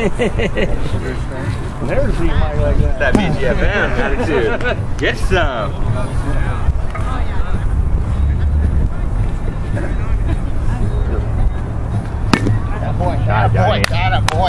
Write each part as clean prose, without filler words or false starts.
Never seen Mike like that. That BGFM attitude. Get some. That boy, that boy.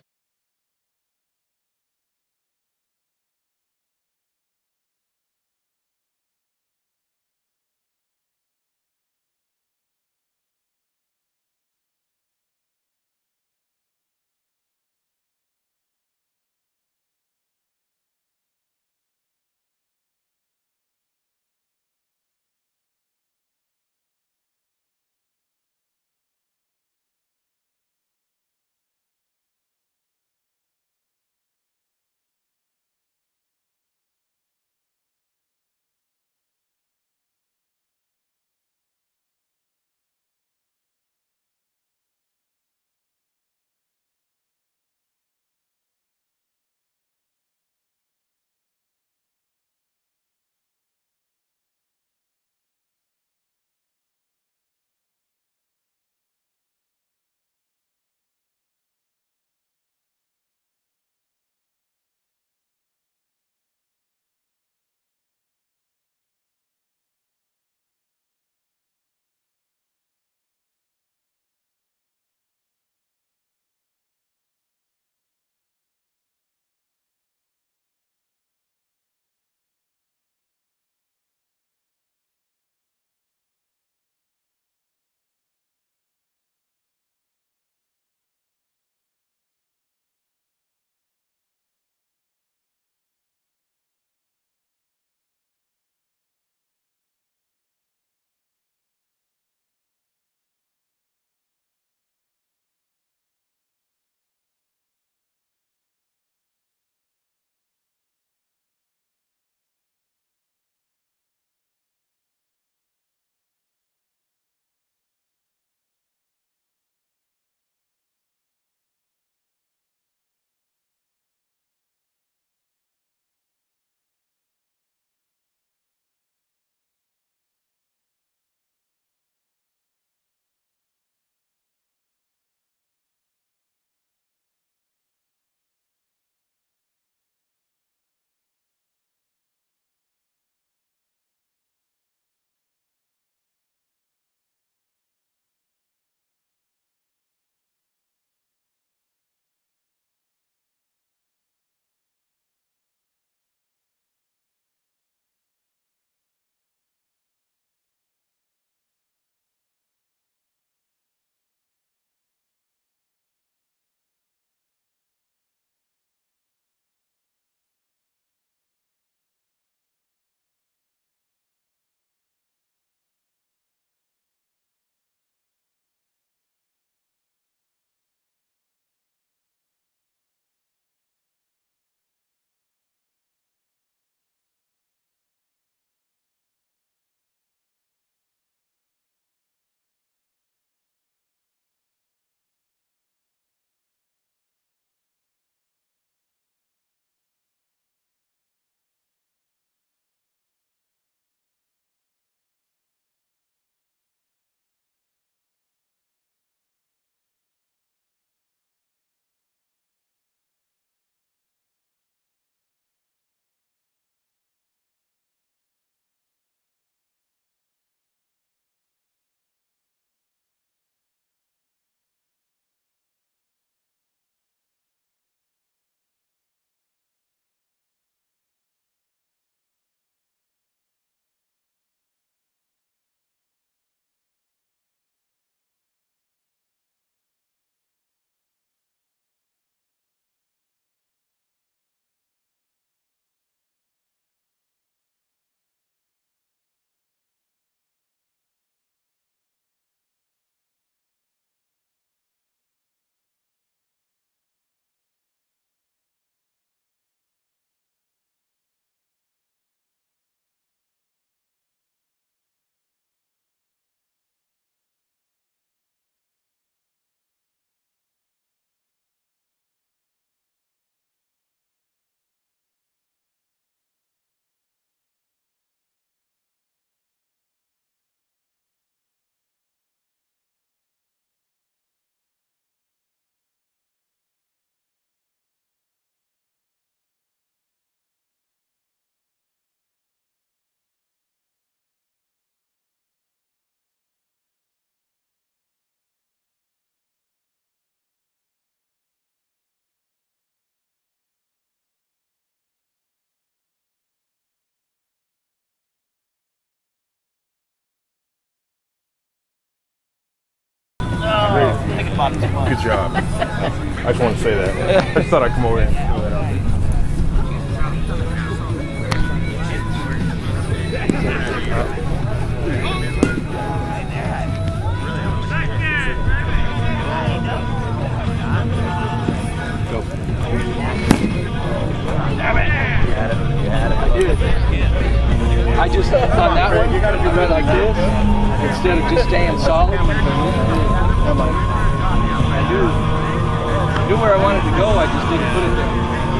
Good job. I just want to say that. I just thought I'd come over and throw that out there. I just on that one, you went like this instead of just staying solid. I knew where I wanted to go. I just didn't put it there.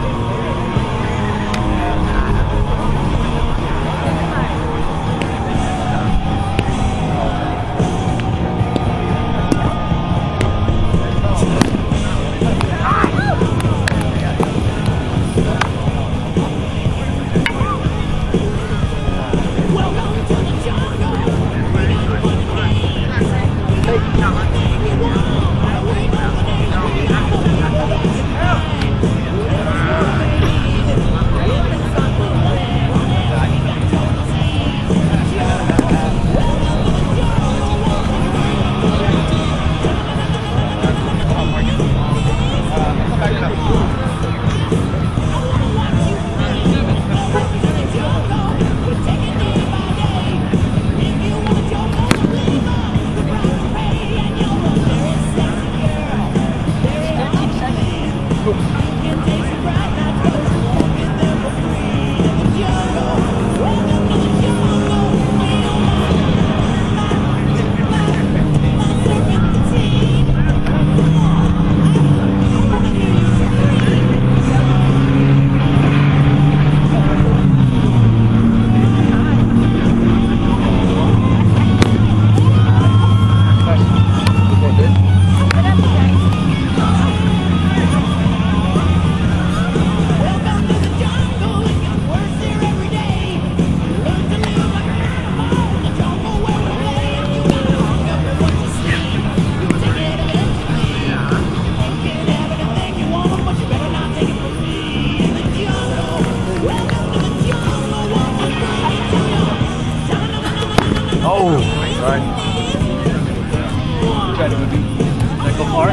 Try to maybe go far.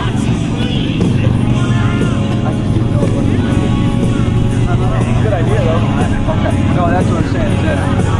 Good idea though. Okay. No, that's what I'm saying. Is that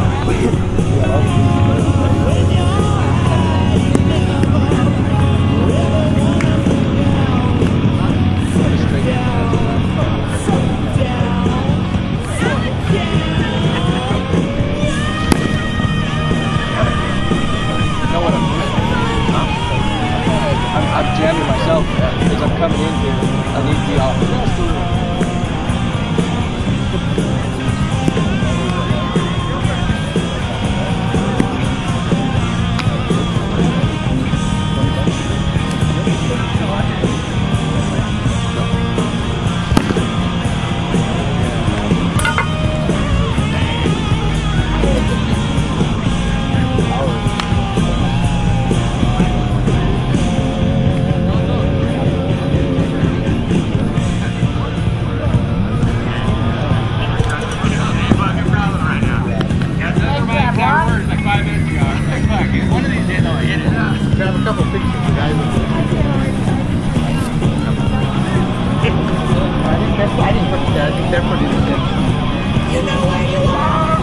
I'm jamming myself because I'm coming in here. I need the offense. Grab a couple pictures, guys. I didn't put that. I think they're pretty legit. You know where you are.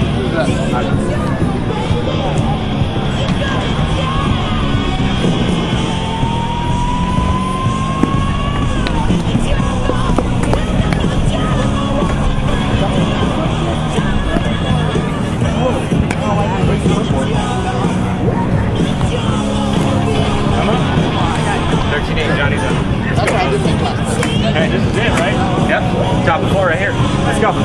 That's what I did make last time. Hey, this is it, right? Yep. Top of the floor right here. Let's go.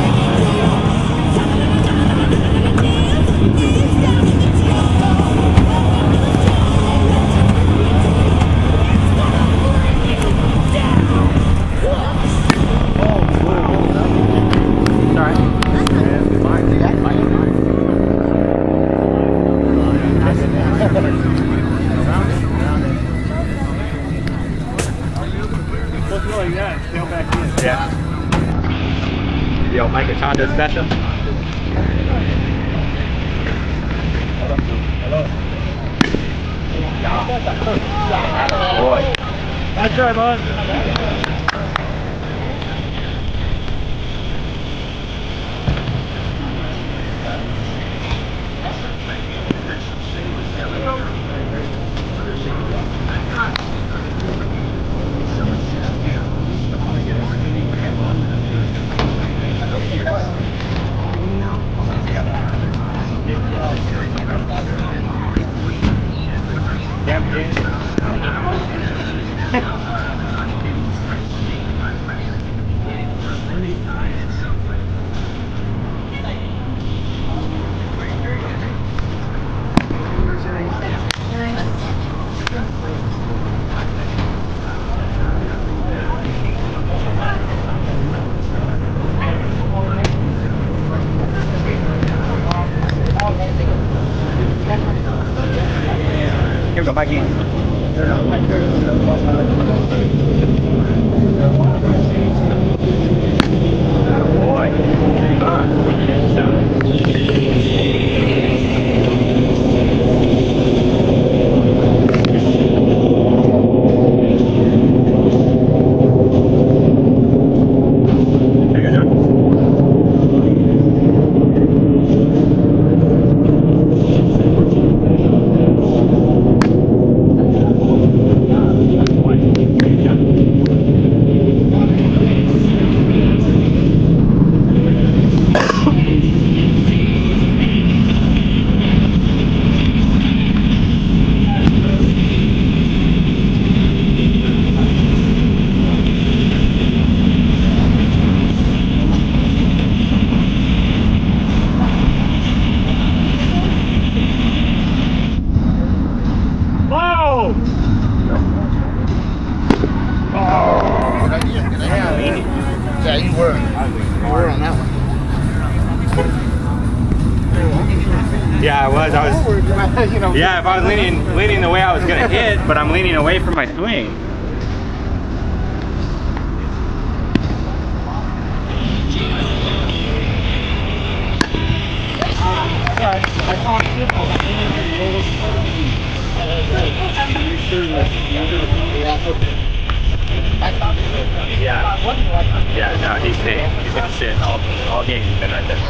Yeah. Yo, Mike Honda special. Hello. Boy. Nice try, bud. Here we go, back in. Yeah, you were on that one. Yeah, I was. Yeah, if I was leaning the way I was gonna hit, but I'm leaning away from my swing. Yeah, no, he's safe. He's gonna sit all game. He's been right there.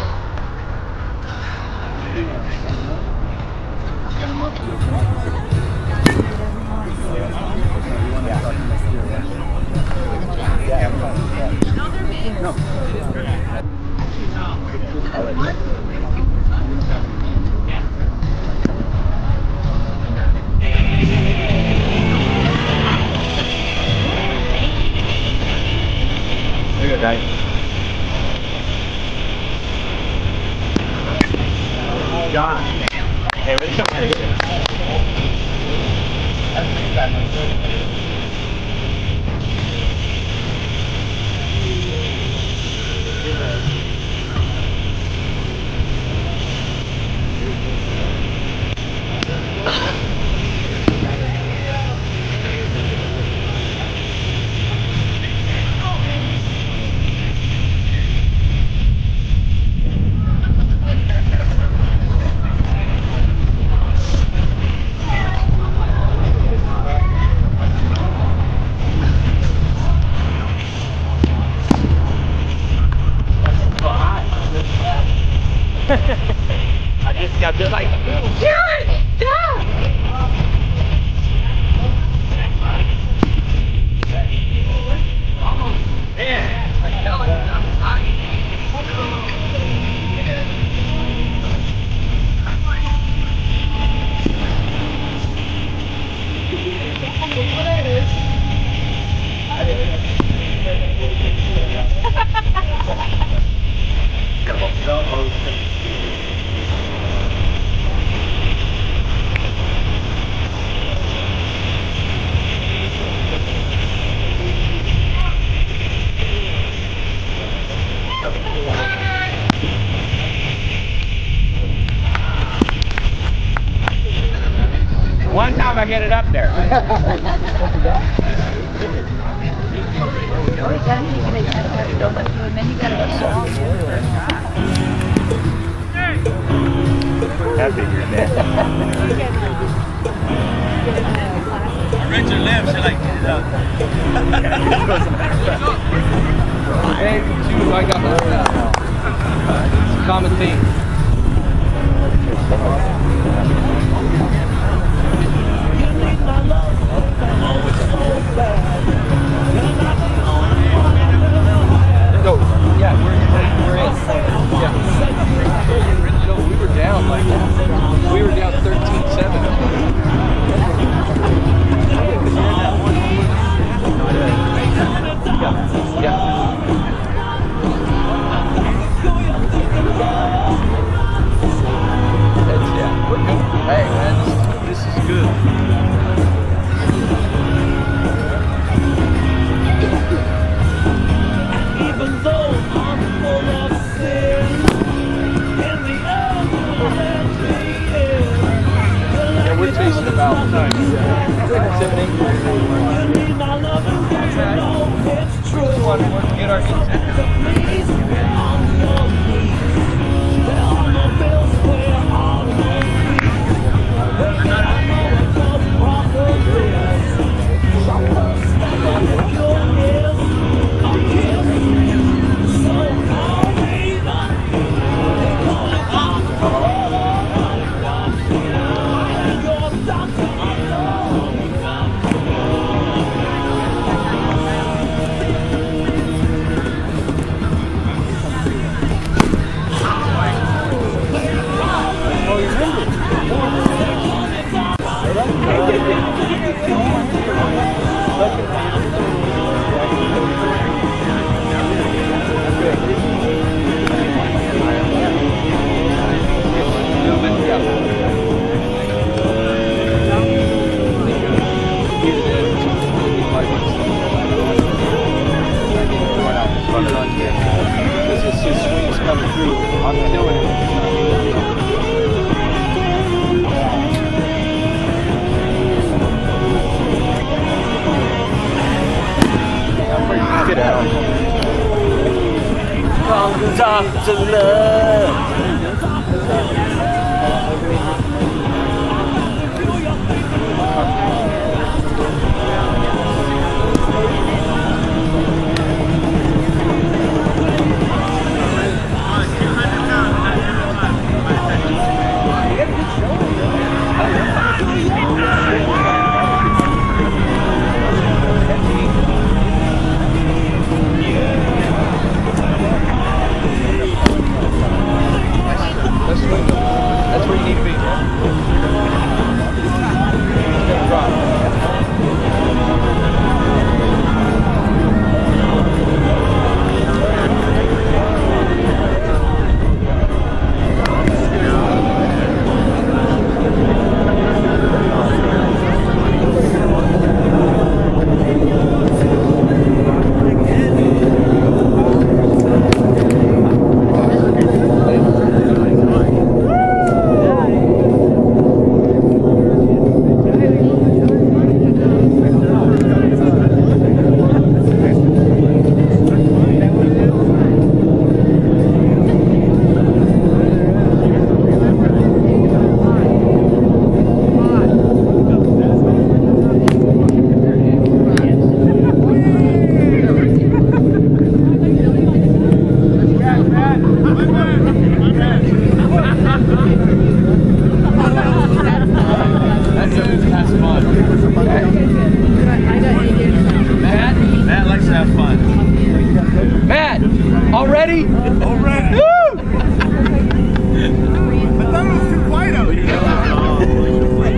Right. John. Hey, where's somebody here? I just like, Jared! Stop! One time I get it up there. That figured that. Hey, two, I got it's a common theme. No, yeah, we're in. Yeah. No, we were down we were down 13-7. Yeah. Yeah, we're good. Hey, man, this is good. Even though I'm full of sin, in the end, Yeah, we're chasing about 7, 8. it's true. Just want to get our Please, on your knees. There are no bills, where are no fees. I know it goes properly. Shoppers stand with your ears. A kiss. So call me your doctor alone. Because it's just swings coming through. I'm killing it. Get out. From Dr. Love. That's where you need to be, man. It's gonna drop. That's fun. Matt likes to have fun. Matt, already? Already. Woo! I thought it was too quiet out here.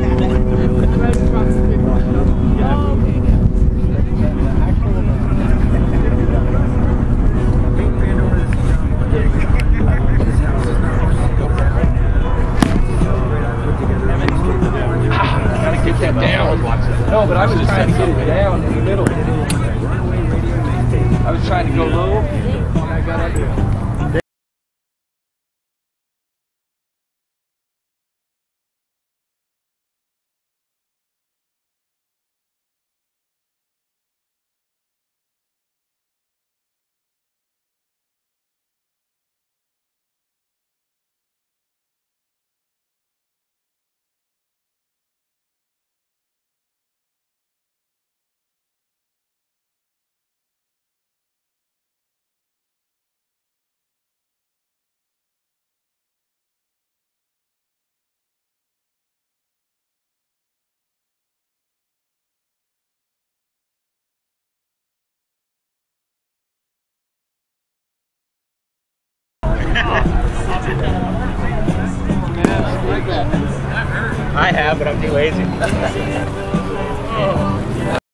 Gotta get that down. No, but I was trying to get it down in the middle. I was trying to go low, and I got up there. I have, but I'm too lazy.